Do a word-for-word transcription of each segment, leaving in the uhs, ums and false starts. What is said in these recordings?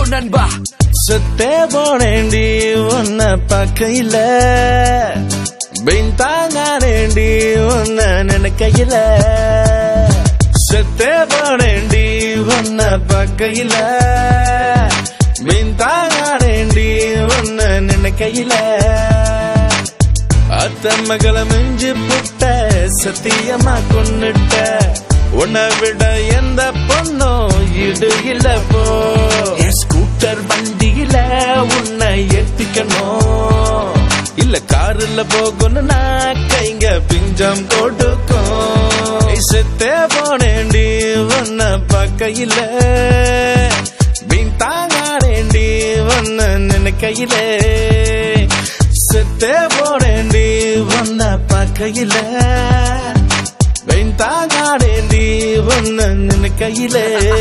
நண்பா செத்தே போனேண்டி உன்னை பக்கையில பின்தாங்கானேண்டி உன்னை நினைக்கையில செத்தே போனேண்டி உன்னை பக்கையில பின்தாங்கானேண்டி உன்னை நினைக்கையில அத்த மகள மிஞ்சு புட்ட சத்தியமா கொன்னுட்ட உன்னை விட எந்த பொண்ணும் இடு இல்ல போ ஸ்கூட்டர் வண்டியில உன்னை ஏத்திக்கணும் இல்ல காருல போகணும்னா கைங்க பிஞ்சம் கொடுக்கும் செத்தே போனேண்டி உன்னை பக்கையில பின்தாங்கானேண்டி உன்னை நினைக்கையில செத்தே போனேண்டி உன்னை பக்கையில பின்தாங்கானேண்டி உன்னை நினைக்கையில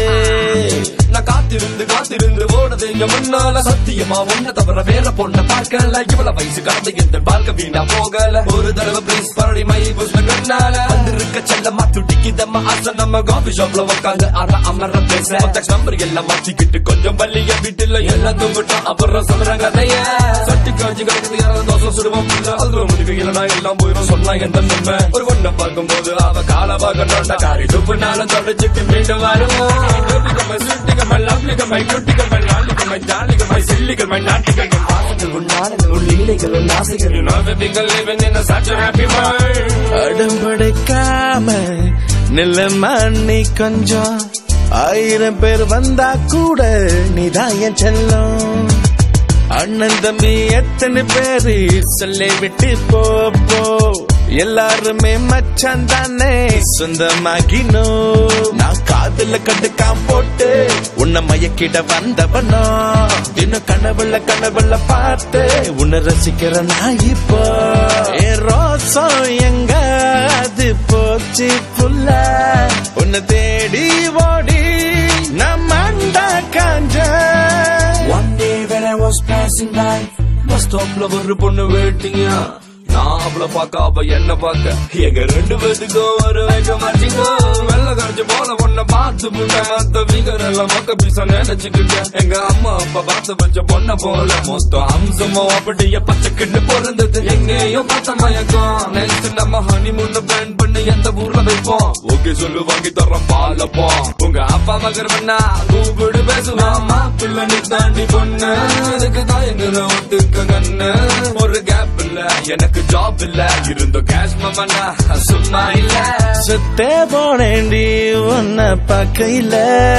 நான் காத்திருந்து காத்திருந்து ஓடுது எங்க முன்னால சத்தியமா ஒன்ன தவிர வேற பொண்ண பார்க்கல இவ்வளவு வயசு கடந்து எந்த வாழ்க்கை வீணா போகல ஒரு தடவை பிளீஸ் பரடி மை புஷ்ண கண்ணால வந்திருக்க செல்லமா துடிக்குதம்மா ஆசை நம்ம காஃபி ஷாப்ல உட்காந்து அற அமர பேச கான்டாக்ட் நம்பர் எல்லாம் மாத்திக்கிட்டு கொஞ்சம் வள்ளிய வீட்டுல எல்லாம் தூங்கிட்டோம் அப்புறம் சொல்ற கதைய சட்டி காஞ்சி கிடக்குது யாராவது தோசை சுடுவோம் அதுல முடிவு இல்லைனா எல்லாம் போயிடும் சொன்னா எந்த நன்மை ஒரு ஒண்ண பார்க்கும் போது அவ கால பார்க்கணும்டா காரி துப்புனாலும் தொடச்சிட்டு மீண்டும் வருவோம் my lovely, my beautiful, my lolly, my darling, my silly, my naughty, my வாசங்கள் உன்னாடங்கள் உள்ளீலைகள் உல்லாசைகள் you know that we can live in such a happy world அடம்படைக்காம நிலமா நீ கொஞ்சம் ஆயிரம் பேர் வந்தா கூட நீதான் என் செல்லம் அண்ணன் தம்பி எத்தனை பேரு சொல்லை விட்டு போ போ எல்லாருமே மச்சான் தானே சொந்தமாகினோ நான் காதுல கண்டுக்காம போட்டு உன்னை மயக்கிட வந்தவனோ இன்னும் கனவுல கனவுல பார்த்து உன்னை ரசிக்கிற நான் இப்போ என் ரோசம் எங்க அது போச்சு புல்ல உன்னை தேடி ஓடி நான் மண்டா காஞ்ச One day when I was passing by bus stopல ஒரு பொண்ணு வெயிட்டிங்க நான் அவளை பார்க்க அவ என்ன பார்க்க எங்க ரெண்டு பேத்துக்கும் ஒரு வைக்க மாட்டீங்கோ வெள்ள கரைச்சு போல பொண்ணை பார்த்து புண்ண மத்த வீகர் எல்லாம் மக்க பீச நினைச்சுக்கிட்டேன் எங்க அம்மா அப்பா பார்த்து வச்ச பொண்ணை போல மொத்தம் அம்சமோ அப்படியே பச்சைக்கிட்டு பிறந்தது எங்கேயும் பார்த்த மயக்கம் நெக்ஸ்ட் நம்ம ஹனி முன்ன பிளான் பண்ணி எந்த ஊர்ல வைப்போம் ஓகே சொல்லு வாங்கி தரோம் பாலப்போம் உங்க அப்பா மகர் பண்ணா கூப்பிடு பேசுவாமா பிள்ளை நீ தாண்டி பொண்ணு அதுக்கு தான் எங்களை ஒத்துக்க கண்ணு ஒரு கேப் இல்ல எனக்கு ஜாப் இல்ல இருந்தோ கேஷ் மாமனா சும்மா இல்ல செத்தே போனேண்டி உன்னை பக்கையில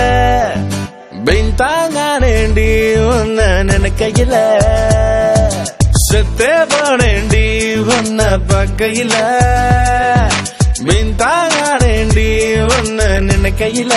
பின்தாங்கானேண்டி உன்னை நினைக்கையில செத்தே போனேண்டி உன்னை பக்கையில பின்தாங்கானேண்டி உன்னை நினைக்கையில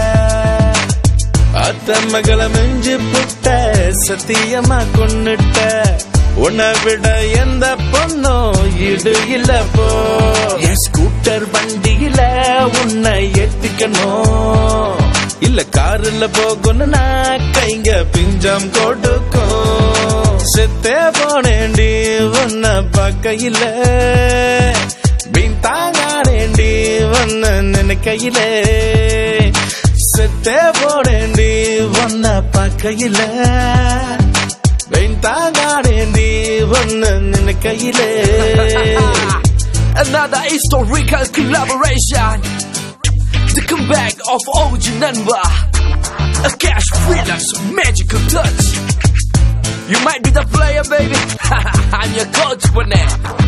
அத்த மகள மிஞ்சு புட்ட சத்தியமா கொன்னுட்ட உன்னை விட எந்த பொண்ணும் இடு இல்ல போ ஸ்கூட்டர் வண்டியில உன்னை ஏத்திக்கணும் இல்ல காருல போகணும்னா கைங்க பிஞ்சம் கொடுக்கும் செத்தே போனேண்டி உன்னை பக்கையில பின்தாங்கானேண்டி உன்னை நினைக்கையில செத்தே போனேண்டி உன்னை பக்கையில Another historical collaboration, the comeback of O G Nanba, a cash freelance magical touch. You might be the player, baby. I'm your coach for now.